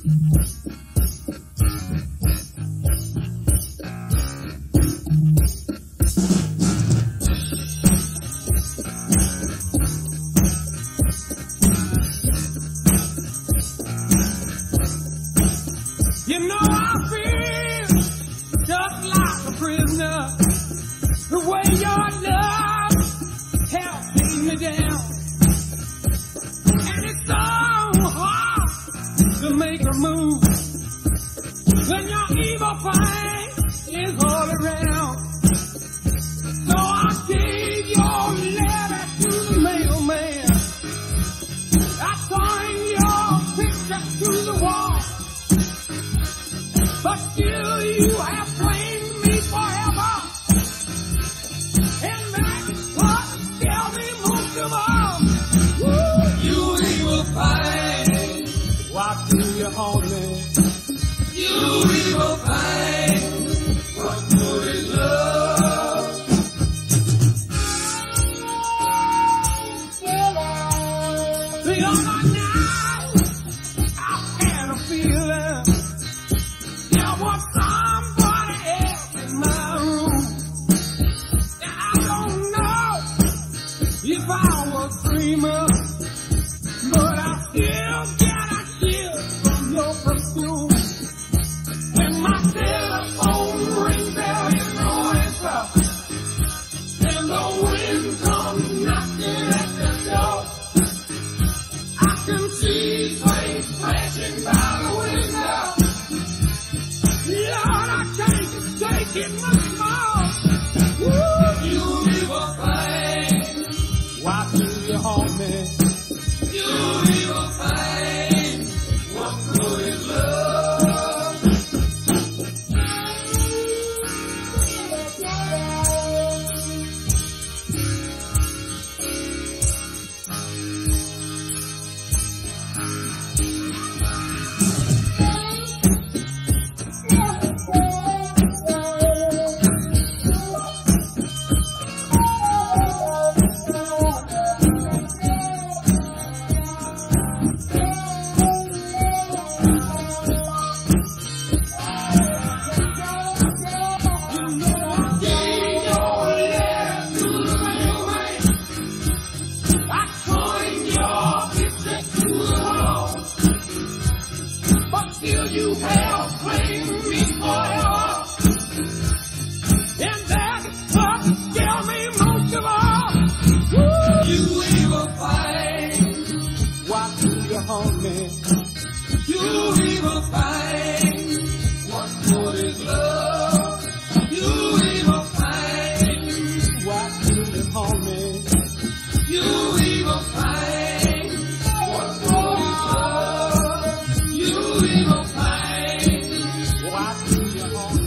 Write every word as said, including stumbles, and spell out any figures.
You know I feel just like a prisoner, the way your love helps keep me down. And it's so hard to make a move when your evil pain is all around. So I gave your letter to the mailman. I signed your picture to the wall. But still you have blamed me forever. And that's what scares me most of all. Woo! You evil pain, why do you haunt me? You evil pain, what good is love? The other night, I had a feeling there was somebody else in my room. And I don't know if I was dreaming, but I still get a chill from your perfume. When my telephone rings out in noise, and the wind comes knocking at the door, I can see flames flashing by the window. Lord, I can't take it much more. Woo! You evil pain, why do you haunt me? You evil pain, what good is love? Still you have claimed me forever. And that's what scares me most of all. Woo! You evil pain, why do you haunt me? You evil pain, what good is love? You evil pain, why do you haunt me? You evil pain, what good is love? You evil pain, why do you haunt me?